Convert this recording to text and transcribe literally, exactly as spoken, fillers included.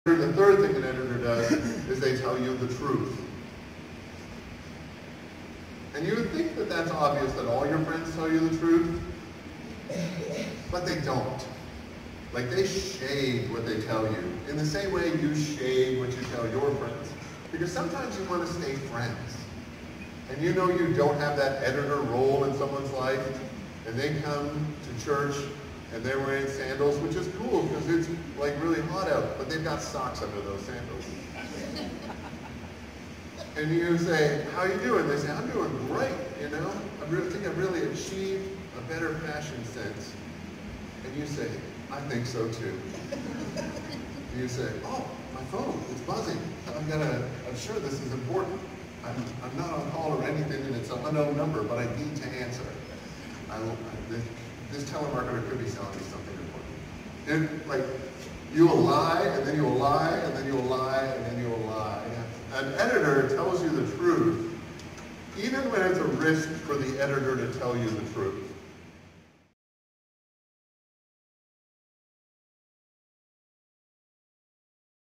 The third thing an editor does is they tell you the truth. And you would think that that's obvious, that all your friends tell you the truth, but they don't. Like, they shade what they tell you in the same way you shade what you tell your friends. Because sometimes you want to stay friends. And you know you don't have that editor role in someone's life, and they come to church and they're wearing sandals, which is cool because it's like really hot out, but they've got socks under those sandals. And you say, how are you doing? They say, I'm doing great, you know? I really think I've really achieved a better fashion sense. And you say, I think so too. And you say, oh, my phone, it's buzzing. I've got to, I'm sure this is important. I'm, I'm not on call or anything, and it's an unknown number, but I need to answer. I, I, this, this telemarketer could be selling me something important. And like, you will lie, and then you will lie, and then you will lie, and then you will lie. An editor tells you the truth, even when it's a risk for the editor to tell you the truth.